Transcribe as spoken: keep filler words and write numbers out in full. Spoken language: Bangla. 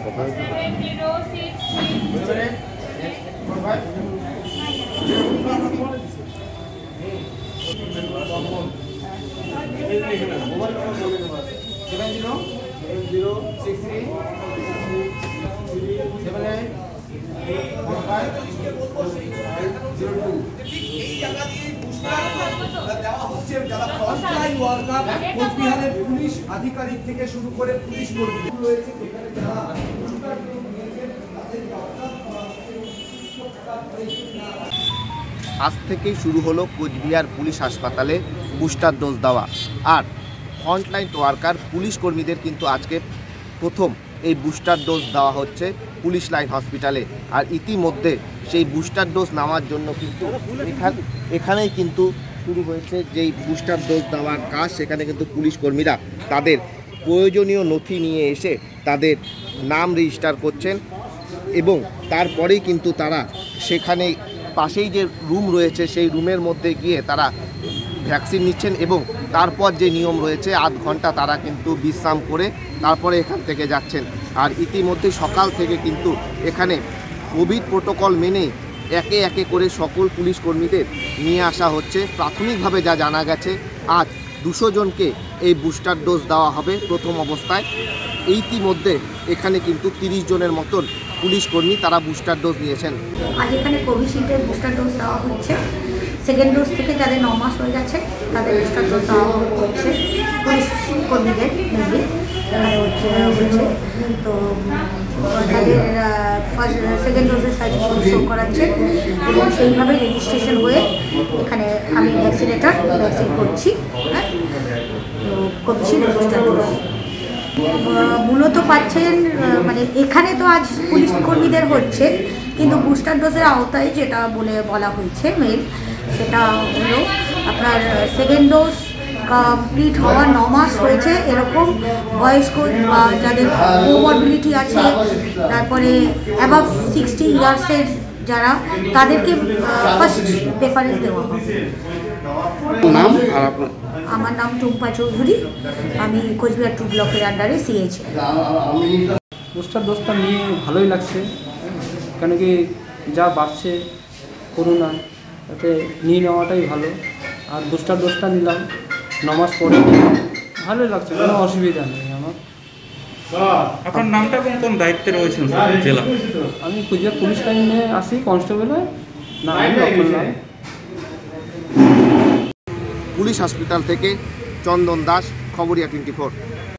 কোচবিহারের পুলিশ আধিকারিক থেকে শুরু করে পুলিশ কর্মী রয়েছে এখানে যারা আজ থেকেই শুরু হলো কোচবিহার পুলিশ হাসপাতালে বুস্টার ডোজ দেওয়া। আর ফ্রন্টলাইন ওয়ার্কার পুলিশ কর্মীদের কিন্তু আজকে প্রথম এই বুস্টার ডোজ দেওয়া হচ্ছে পুলিশ লাইন হসপিটালে। আর ইতিমধ্যে সেই বুস্টার ডোজ নেওয়ার জন্য কিন্তু এখানে এখানেই কিন্তু শুরু হয়েছে যেই বুস্টার ডোজ দেওয়ার কাজ। সেখানে কিন্তু পুলিশ কর্মীরা তাদের প্রয়োজনীয় নথি নিয়ে এসে তাদের নাম রেজিস্টার করছেন এবং তারপরেই কিন্তু তারা সেখানে পাশেই যে রুম রয়েছে সেই রুমের মধ্যে গিয়ে তারা ভ্যাকসিন নিচ্ছেন এবং তারপর যে নিয়ম রয়েছে আধ ঘন্টা তারা কিন্তু বিশ্রাম করে তারপরে এখান থেকে যাচ্ছেন। আর ইতিমধ্যে সকাল থেকে কিন্তু এখানে কোভিড প্রোটোকল মেনেই একে একে করে সকল পুলিশ কর্মীদের নিয়ে আসা হচ্ছে। প্রাথমিকভাবে যা জানা গেছে আজ দুশো জনকে এই বুস্টার ডোজ দেওয়া হবে প্রথম অবস্থায়। ইতিমধ্যে এখানে কিন্তু তিরিশ জনের মতন পুলিশ কর্মী তারা বুস্টার ডোজ নিয়েছেন। আজ এখানে কোভিশিল্ডের বুস্টার ডোজ দেওয়া হচ্ছে। সেকেন্ড ডোজ থেকে যাদের ন মাস হয়ে গেছে তাদের বুস্টার ডোজ দেওয়া হচ্ছে পুলিশ কর্মীদের মেনলি এখানে হচ্ছে হচ্ছে তো তাদের ফার্স্ট সেকেন্ড ডোজের সার্টিফিকেট শো করাচ্ছে এবং সেইভাবে রেজিস্ট্রেশন হয়ে এখানে আমি ভ্যাকসিনেটার ভ্যাকসিন করছি। হ্যাঁ, তো কোভিশিল্ড বুস্টার ডোজ মূলত পাচ্ছেন মানে এখানে তো আজ পুলিশ কর্মীদের হচ্ছে, কিন্তু বুস্টার ডোজের আওতায় যেটা বলে বলা হয়েছে মেন সেটা হলো আপনার সেকেন্ড ডোজ কমপ্লিট হওয়া ন মাস হয়েছে এরকম বয়স্ক বা যাদের কোমরবিলিটি আছে, তারপরে অ্যাবাভ সিক্সটি ইয়ার্সের যারা, তাদেরকে ফার্স্ট প্রেফারেন্স দেওয়া হবে। নাম আর আপনার? আমার নাম টুম্পা চৌধুরী, আমি কোচবিহার টু ব্লকের আন্ডারে সিএইচ। বুস্টার ডোজটা নিয়ে ভালোই লাগছে, কেন কি যা বাড়ছে করোনা, তাতে নিয়ে নেওয়াটাই ভালো। আর বুস্টার ডোজটা নিলাম ন মাস পরে, ভালোই লাগছে, কোনো অসুবিধা নেই আমার। আপনার নামটা কোন কোন দায়িত্বে রয়েছেন জেলা? আমি কোচবিহার পুলিশ লাইনে আসি কনস্টেবলে, না আমি লক্ষণ নাই। পুলিশ হসপিটাল থেকে চন্দন দাস, খবরিয়া টোয়েন্টি ফোর।